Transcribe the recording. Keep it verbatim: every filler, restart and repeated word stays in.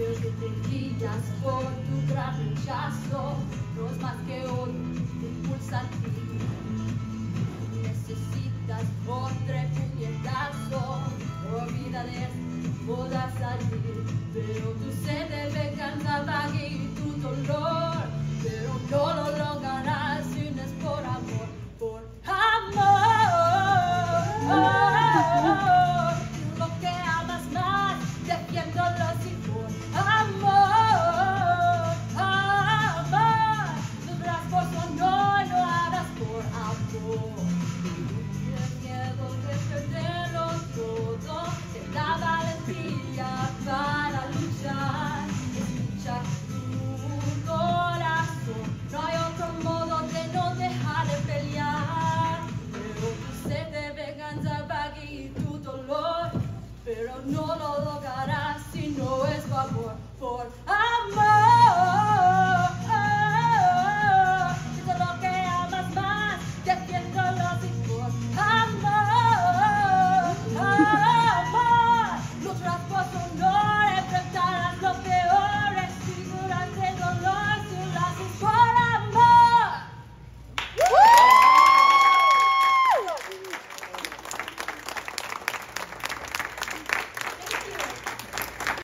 que te guías por tu gran rechazo, no es más que odio que impulsa a ti. Necesitas otro puñetazo, olvida de esto, podrás salir, pero tu sed de venganza va a guiar tu dolor, pero no lo lograrás si no es por amor, por amor. Lo que amas más, defiéndolo sin por amor, amor. Tendrás por su honor, lo harás por amor. Tienes miedo de perderlo todo, ten la valentía para luchar. Escucha tu corazón, no hay otro modo de no dejar de pelear. Pero tu sed de venganza va a guiar tu dolor, pero no lo lograrás si no es tu amor.